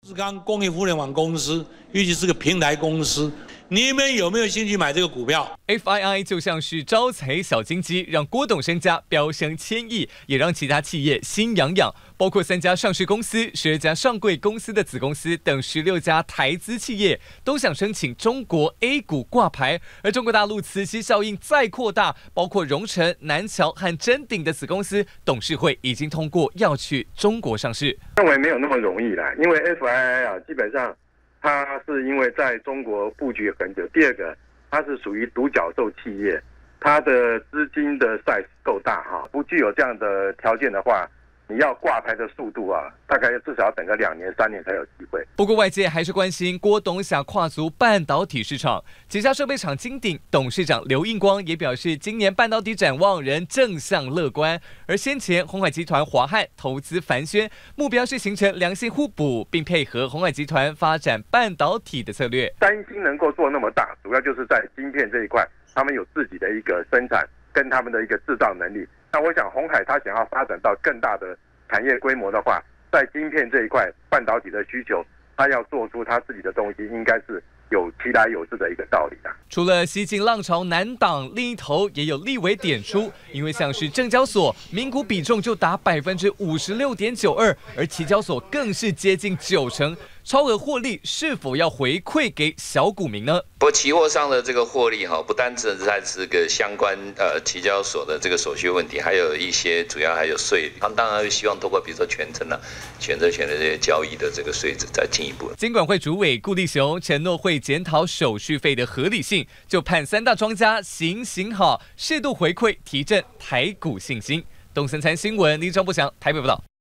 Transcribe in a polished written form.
志刚工业互联网公司，尤其是个平台公司，你们有没有兴趣买这个股票 ？FII 就像是招财小金鸡，让郭董身家飙升1000亿，也让其他企业心痒痒。包括3家上市公司、12家上柜公司的子公司等16家台资企业，都想申请中国 A 股挂牌。而中国大陆磁吸效应再扩大，包括荣成、南桥和臻鼎的子公司董事会已经通过要去中国上市。 认为没有那么容易啦，因为 FII 啊，基本上它是因为在中国布局很久。第二个，它是属于独角兽企业，它的资金的 size 够大哈，不具有这样的条件的话，你要挂牌的速度啊，大概至少要等个2年3年才有机会。 不过外界还是关心郭董想跨足半导体市场。旗下设备厂金鼎董事长刘应光也表示，今年半导体展望仍正向乐观。而先前鸿海集团华汉投资凡轩，目标是形成良性互补，并配合鸿海集团发展半导体的策略。 担心能够做那么大，主要就是在晶片这一块，他们有自己的一个生产跟他们的一个制造能力。那我想鸿海它想要发展到更大的产业规模的话，在晶片这一块半导体的需求，它要做出它自己的东西，应该是有其来有自的一个道理的。 除了西进浪潮难挡，另一头也有立委点出，因为像是证交所民股比重就达56.92%，而期交所更是接近90%。超额获利是否要回馈给小股民呢？ 不过期货上的这个获利不单只在这个相关期交所的这个手续问题，还有一些主要还有税率。他们当然会希望透过比如说权证选择权的这些交易的这个税制再进一步。 金管会主委顾立雄承诺会检讨手续费的合理性，就盼3大庄家行好，适度回馈提振台股信心。东森财新闻林章不详台北报道。